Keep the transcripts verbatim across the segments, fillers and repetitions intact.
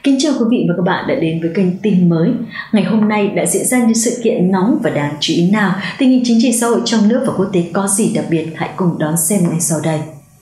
Kính chào quý vị và các bạn đã đến với kênh tin mới. Ngày hôm nay đã diễn ra những sự kiện nóng và đáng chú ý nào? Tình hình chính trị xã hội trong nước và quốc tế có gì đặc biệt? Hãy cùng đón xem ngay sau đây.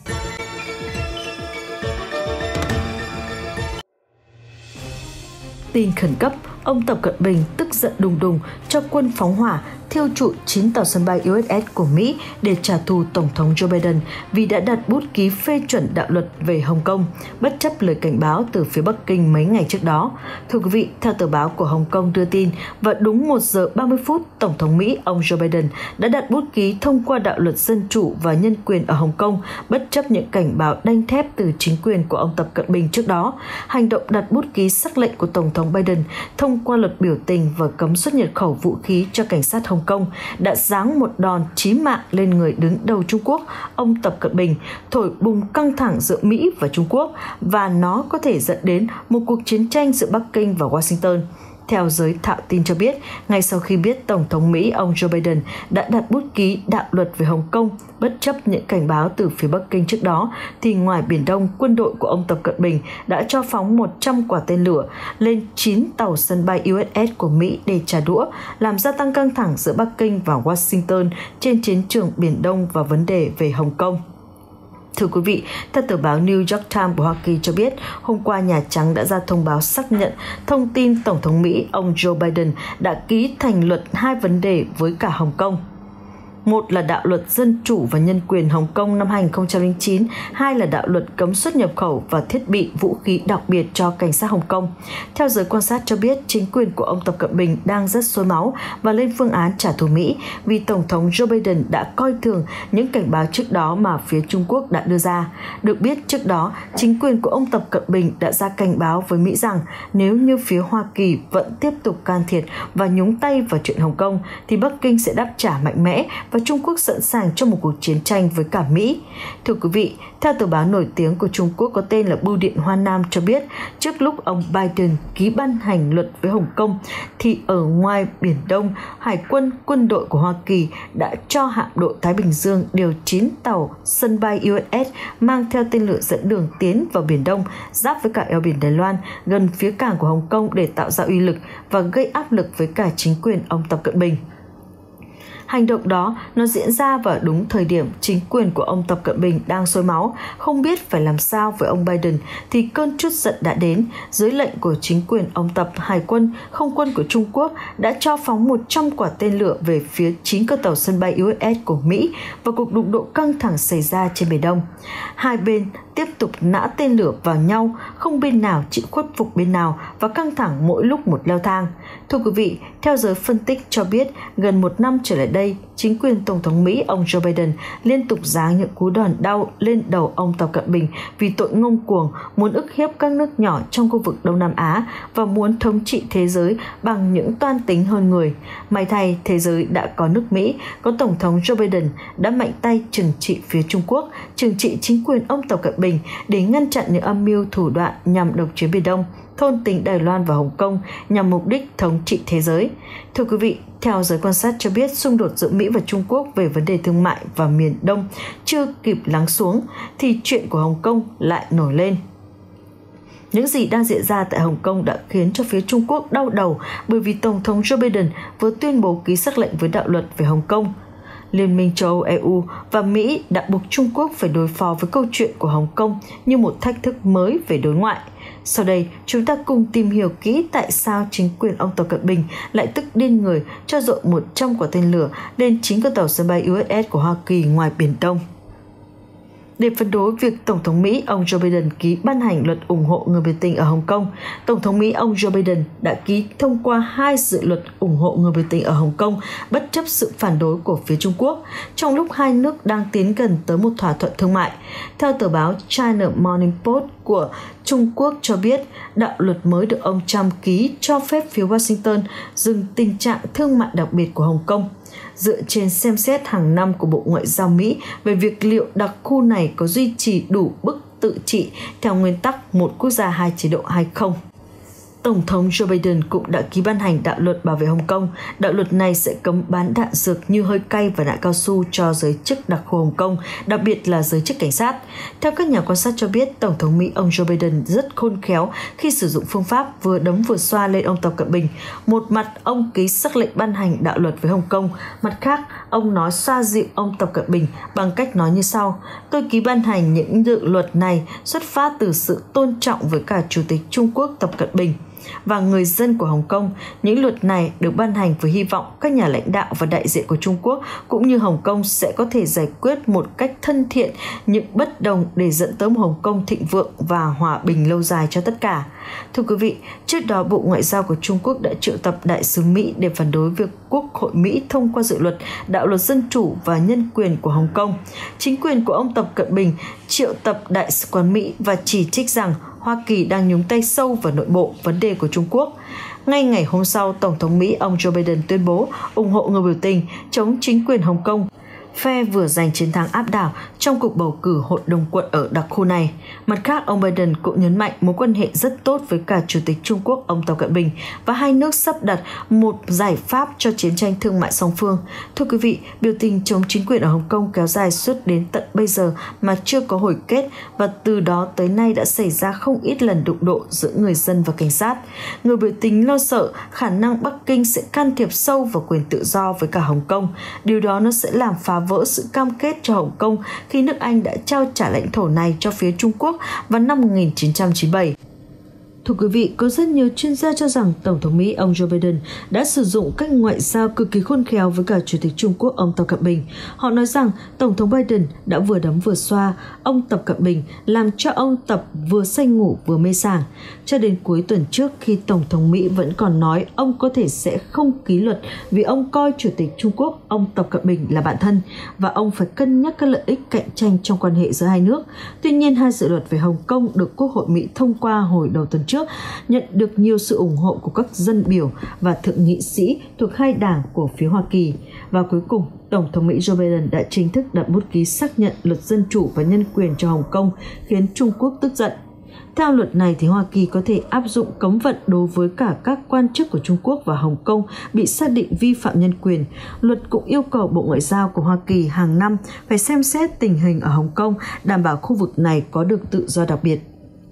Tin khẩn cấp, ông Tập Cận Bình tức giận đùng đùng cho quân phóng hỏa thiêu trụi chín tàu sân bay u ét ét của Mỹ để trả thù Tổng thống Joe Biden vì đã đặt bút ký phê chuẩn đạo luật về Hồng Kông, bất chấp lời cảnh báo từ phía Bắc Kinh mấy ngày trước đó. Thưa quý vị, theo tờ báo của Hồng Kông đưa tin, vào đúng một giờ ba mươi phút, Tổng thống Mỹ ông Joe Biden đã đặt bút ký thông qua đạo luật dân chủ và nhân quyền ở Hồng Kông, bất chấp những cảnh báo đanh thép từ chính quyền của ông Tập Cận Bình trước đó. Hành động đặt bút ký sắc lệnh của Tổng thống Biden thông qua luật biểu tình và cấm xuất nhập khẩu vũ khí cho cảnh sát Hồng Kông đã giáng một đòn chí mạng lên người đứng đầu Trung Quốc, ông Tập Cận Bình, thổi bùng căng thẳng giữa Mỹ và Trung Quốc, và nó có thể dẫn đến một cuộc chiến tranh giữa Bắc Kinh và Washington. Theo giới thạo tin cho biết, ngay sau khi biết Tổng thống Mỹ ông Joe Biden đã đặt bút ký đạo luật về Hồng Kông, bất chấp những cảnh báo từ phía Bắc Kinh trước đó, thì ngoài Biển Đông, quân đội của ông Tập Cận Bình đã cho phóng một trăm quả tên lửa lên chín tàu sân bay u ét ét của Mỹ để trả đũa, làm gia tăng căng thẳng giữa Bắc Kinh và Washington trên chiến trường Biển Đông và vấn đề về Hồng Kông. Thưa quý vị, theo tờ báo New York Times của Hoa Kỳ cho biết, hôm qua Nhà Trắng đã ra thông báo xác nhận thông tin Tổng thống Mỹ ông Joe Biden đã ký thành luật hai vấn đề với cả Hồng Kông. Một là đạo luật dân chủ và nhân quyền Hồng Kông năm hai nghìn không trăm lẻ chín, hai là đạo luật cấm xuất nhập khẩu và thiết bị vũ khí đặc biệt cho cảnh sát Hồng Kông. Theo giới quan sát cho biết, chính quyền của ông Tập Cận Bình đang rất sôi máu và lên phương án trả thù Mỹ vì Tổng thống Joe Biden đã coi thường những cảnh báo trước đó mà phía Trung Quốc đã đưa ra. Được biết trước đó, chính quyền của ông Tập Cận Bình đã ra cảnh báo với Mỹ rằng nếu như phía Hoa Kỳ vẫn tiếp tục can thiệp và nhúng tay vào chuyện Hồng Kông thì Bắc Kinh sẽ đáp trả mạnh mẽ và Trung Quốc sẵn sàng cho một cuộc chiến tranh với cả Mỹ. Thưa quý vị, theo tờ báo nổi tiếng của Trung Quốc có tên là Bưu điện Hoa Nam cho biết, trước lúc ông Biden ký ban hành luật với Hồng Kông, thì ở ngoài Biển Đông, Hải quân, quân đội của Hoa Kỳ đã cho hạm đội Thái Bình Dương điều chín tàu sân bay u ét ét mang theo tên lửa dẫn đường tiến vào Biển Đông, giáp với cả eo biển Đài Loan, gần phía cảng của Hồng Kông để tạo ra uy lực và gây áp lực với cả chính quyền ông Tập Cận Bình. Hành động đó nó diễn ra vào đúng thời điểm chính quyền của ông Tập Cận Bình đang sôi máu, không biết phải làm sao với ông Biden thì cơn trút giận đã đến. Dưới lệnh của chính quyền ông Tập, Hải quân, Không quân của Trung Quốc đã cho phóng một trăm quả tên lửa về phía chín con tàu sân bay u ét ét của Mỹ và cuộc đụng độ căng thẳng xảy ra trên Biển Đông. Hai bên tiếp tục nã tên lửa vào nhau, không bên nào chịu khuất phục bên nào và căng thẳng mỗi lúc một leo thang. Thưa quý vị, theo giới phân tích cho biết, gần một năm trở lại đây, chính quyền Tổng thống Mỹ ông Joe Biden liên tục giáng những cú đòn đau lên đầu ông Tập Cận Bình vì tội ngông cuồng, muốn ức hiếp các nước nhỏ trong khu vực Đông Nam Á và muốn thống trị thế giới bằng những toan tính hơn người. May thay, thế giới đã có nước Mỹ, có Tổng thống Joe Biden đã mạnh tay trừng trị phía Trung Quốc, trừng trị chính quyền ông Tập Cận Bình để ngăn chặn những âm mưu thủ đoạn nhằm độc chiếm Biển Đông, thôn tính Đài Loan và Hồng Kông nhằm mục đích thống trị thế giới. Thưa quý vị, theo giới quan sát cho biết, xung đột giữa Mỹ và Trung Quốc về vấn đề thương mại và Miền Đông chưa kịp lắng xuống thì chuyện của Hồng Kông lại nổi lên. Những gì đang diễn ra tại Hồng Kông đã khiến cho phía Trung Quốc đau đầu bởi vì Tổng thống Joe Biden vừa tuyên bố ký sắc lệnh với đạo luật về Hồng Kông. Liên minh châu Âu e u và Mỹ đã buộc Trung Quốc phải đối phó với câu chuyện của Hồng Kông như một thách thức mới về đối ngoại. Sau đây, chúng ta cùng tìm hiểu kỹ tại sao chính quyền ông Tập Cận Bình lại tức điên người cho dội một trăm quả tên lửa lên chín con tàu sân bay u ét ét của Hoa Kỳ ngoài Biển Đông. Để phản đối việc Tổng thống Mỹ ông Joe Biden ký ban hành luật ủng hộ người biểu tình ở Hồng Kông, Tổng thống Mỹ ông Joe Biden đã ký thông qua hai dự luật ủng hộ người biểu tình ở Hồng Kông bất chấp sự phản đối của phía Trung Quốc, trong lúc hai nước đang tiến gần tới một thỏa thuận thương mại. Theo tờ báo China Morning Post của Trung Quốc cho biết, đạo luật mới được ông Trump ký cho phép phía Washington dừng tình trạng thương mại đặc biệt của Hồng Kông, dựa trên xem xét hàng năm của Bộ Ngoại giao Mỹ về việc liệu đặc khu này có duy trì đủ bức tự trị theo nguyên tắc một quốc gia hai chế độ hay không. Tổng thống Joe Biden cũng đã ký ban hành đạo luật bảo vệ Hồng Kông. Đạo luật này sẽ cấm bán đạn dược như hơi cay và đạn cao su cho giới chức đặc khu Hồng Kông, đặc biệt là giới chức cảnh sát. Theo các nhà quan sát cho biết, Tổng thống Mỹ ông Joe Biden rất khôn khéo khi sử dụng phương pháp vừa đấm vừa xoa lên ông Tập Cận Bình. Một mặt, ông ký sắc lệnh ban hành đạo luật với Hồng Kông. Mặt khác, ông nói xoa dịu ông Tập Cận Bình bằng cách nói như sau: "Tôi ký ban hành những dự luật này xuất phát từ sự tôn trọng với cả Chủ tịch Trung Quốc Tập Cận Bình và người dân của Hồng Kông. Những luật này được ban hành với hy vọng các nhà lãnh đạo và đại diện của Trung Quốc cũng như Hồng Kông sẽ có thể giải quyết một cách thân thiện những bất đồng để dẫn tới một Hồng Kông thịnh vượng và hòa bình lâu dài cho tất cả." Thưa quý vị, trước đó Bộ Ngoại giao của Trung Quốc đã triệu tập đại sứ Mỹ để phản đối việc Quốc hội Mỹ thông qua dự luật đạo luật dân chủ và nhân quyền của Hồng Kông. Chính quyền của ông Tập Cận Bình triệu tập đại sứ quán Mỹ và chỉ trích rằng Hoa Kỳ đang nhúng tay sâu vào nội bộ vấn đề của Trung Quốc. Ngay ngày hôm sau, Tổng thống Mỹ ông Joe Biden tuyên bố ủng hộ người biểu tình chống chính quyền Hồng Kông, phe vừa giành chiến thắng áp đảo trong cuộc bầu cử hội đồng quận ở đặc khu này. Mặt khác, ông Biden cũng nhấn mạnh mối quan hệ rất tốt với cả Chủ tịch Trung Quốc ông Tập Cận Bình và hai nước sắp đặt một giải pháp cho chiến tranh thương mại song phương. Thưa quý vị, biểu tình chống chính quyền ở Hồng Kông kéo dài suốt đến tận bây giờ mà chưa có hồi kết, và từ đó tới nay đã xảy ra không ít lần đụng độ giữa người dân và cảnh sát. Người biểu tình lo sợ khả năng Bắc Kinh sẽ can thiệp sâu vào quyền tự do với cả Hồng Kông. Điều đó nó sẽ làm phá vỡ sự cam kết cho Hồng Kông khi nước Anh đã trao trả lãnh thổ này cho phía Trung Quốc vào năm một nghìn chín trăm chín mươi bảy. Thưa quý vị, có rất nhiều chuyên gia cho rằng Tổng thống Mỹ ông Joe Biden đã sử dụng cách ngoại giao cực kỳ khôn khéo với cả Chủ tịch Trung Quốc ông Tập Cận Bình. Họ nói rằng Tổng thống Biden đã vừa đấm vừa xoa ông Tập Cận Bình, làm cho ông Tập vừa say ngủ vừa mê sảng. Cho đến cuối tuần trước, khi Tổng thống Mỹ vẫn còn nói ông có thể sẽ không ký luật vì ông coi Chủ tịch Trung Quốc ông Tập Cận Bình là bạn thân và ông phải cân nhắc các lợi ích cạnh tranh trong quan hệ giữa hai nước. Tuy nhiên, hai dự luật về Hồng Kông được Quốc hội Mỹ thông qua hồi đầu tuần trước nhận được nhiều sự ủng hộ của các dân biểu và thượng nghị sĩ thuộc hai đảng của phía Hoa Kỳ. Và cuối cùng, Tổng thống Mỹ Joe Biden đã chính thức đặt bút ký xác nhận luật dân chủ và nhân quyền cho Hồng Kông, khiến Trung Quốc tức giận. Theo luật này, thì Hoa Kỳ có thể áp dụng cấm vận đối với cả các quan chức của Trung Quốc và Hồng Kông bị xác định vi phạm nhân quyền. Luật cũng yêu cầu Bộ Ngoại giao của Hoa Kỳ hàng năm phải xem xét tình hình ở Hồng Kông, đảm bảo khu vực này có được tự do đặc biệt.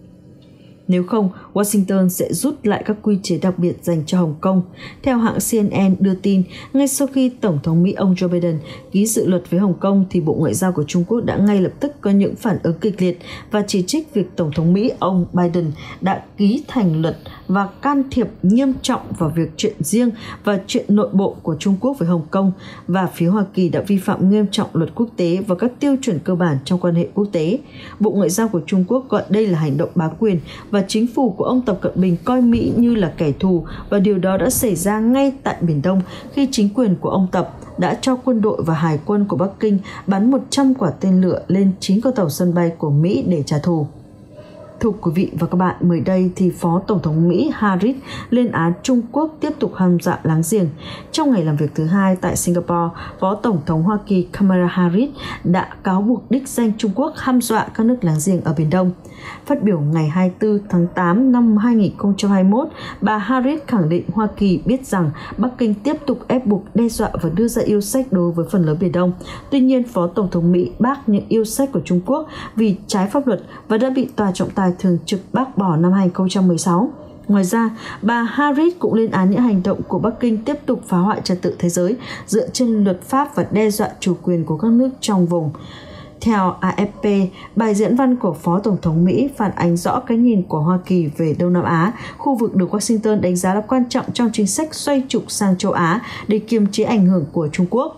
Nếu không, Washington sẽ rút lại các quy chế đặc biệt dành cho Hồng Kông. Theo hãng C N N đưa tin, ngay sau khi Tổng thống Mỹ ông Joe Biden ký dự luật với Hồng Kông, thì Bộ Ngoại giao của Trung Quốc đã ngay lập tức có những phản ứng kịch liệt và chỉ trích việc Tổng thống Mỹ ông Biden đã ký thành luật và can thiệp nghiêm trọng vào việc chuyện riêng và chuyện nội bộ của Trung Quốc với Hồng Kông, và phía Hoa Kỳ đã vi phạm nghiêm trọng luật quốc tế và các tiêu chuẩn cơ bản trong quan hệ quốc tế. Bộ Ngoại giao của Trung Quốc gọi đây là hành động bá quyền, và chính phủ của ông Tập Cận Bình coi Mỹ như là kẻ thù, và điều đó đã xảy ra ngay tại Biển Đông khi chính quyền của ông Tập đã cho quân đội và hải quân của Bắc Kinh bắn một trăm quả tên lửa lên chín con tàu sân bay của Mỹ để trả thù. Thưa quý vị và các bạn, mới đây thì Phó Tổng thống Mỹ Harris lên án Trung Quốc tiếp tục hăm dọa láng giềng. Trong ngày làm việc thứ hai tại Singapore, Phó Tổng thống Hoa Kỳ Kamala Harris đã cáo buộc đích danh Trung Quốc hăm dọa các nước láng giềng ở Biển Đông. Phát biểu ngày hai mươi tư tháng tám năm hai nghìn không trăm hai mươi mốt, bà Harris khẳng định Hoa Kỳ biết rằng Bắc Kinh tiếp tục ép buộc, đe dọa và đưa ra yêu sách đối với phần lớn Biển Đông. Tuy nhiên, Phó Tổng thống Mỹ bác những yêu sách của Trung Quốc vì trái pháp luật và đã bị Tòa trọng tài thường trực bác bỏ năm hai nghìn không trăm mười sáu. Ngoài ra, bà Harris cũng lên án những hành động của Bắc Kinh tiếp tục phá hoại trật tự thế giới dựa trên luật pháp và đe dọa chủ quyền của các nước trong vùng. Theo A F P, bài diễn văn của Phó Tổng thống Mỹ phản ánh rõ cái nhìn của Hoa Kỳ về Đông Nam Á, khu vực được Washington đánh giá là quan trọng trong chính sách xoay trục sang châu Á để kiềm chế ảnh hưởng của Trung Quốc.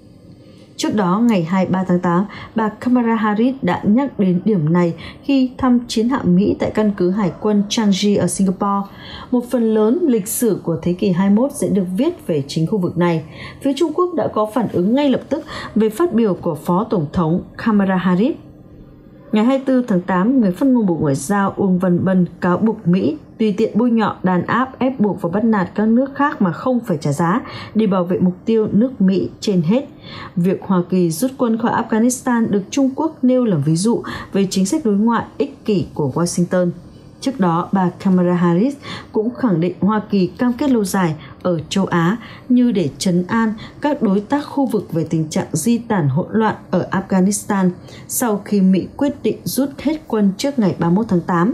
Trước đó, ngày hai mươi ba tháng tám, bà Kamala Harris đã nhắc đến điểm này khi thăm chiến hạm Mỹ tại căn cứ Hải quân Changi ở Singapore. Một phần lớn lịch sử của thế kỷ hai mươi mốt sẽ được viết về chính khu vực này. Phía Trung Quốc đã có phản ứng ngay lập tức về phát biểu của Phó Tổng thống Kamala Harris. Ngày hai mươi tư tháng tám, người phát ngôn Bộ Ngoại giao Uông Văn Bân cáo buộc Mỹ tùy tiện bôi nhọ, đàn áp, ép buộc và bắt nạt các nước khác mà không phải trả giá để bảo vệ mục tiêu nước Mỹ trên hết. Việc Hoa Kỳ rút quân khỏi Afghanistan được Trung Quốc nêu làm ví dụ về chính sách đối ngoại ích kỷ của Washington. Trước đó, bà Kamala Harris cũng khẳng định Hoa Kỳ cam kết lâu dài ở châu Á như để trấn an các đối tác khu vực về tình trạng di tản hỗn loạn ở Afghanistan sau khi Mỹ quyết định rút hết quân trước ngày ba mươi mốt tháng tám.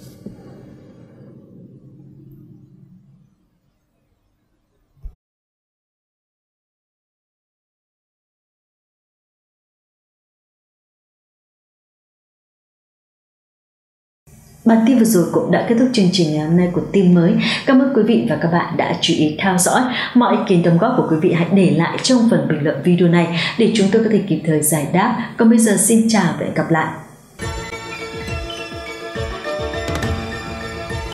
Bản tin vừa rồi cũng đã kết thúc chương trình ngày hôm nay của Tin Mới. Cảm ơn quý vị và các bạn đã chú ý theo dõi. Mọi ý kiến đóng góp của quý vị hãy để lại trong phần bình luận video này để chúng tôi có thể kịp thời giải đáp. Còn bây giờ xin chào và hẹn gặp lại.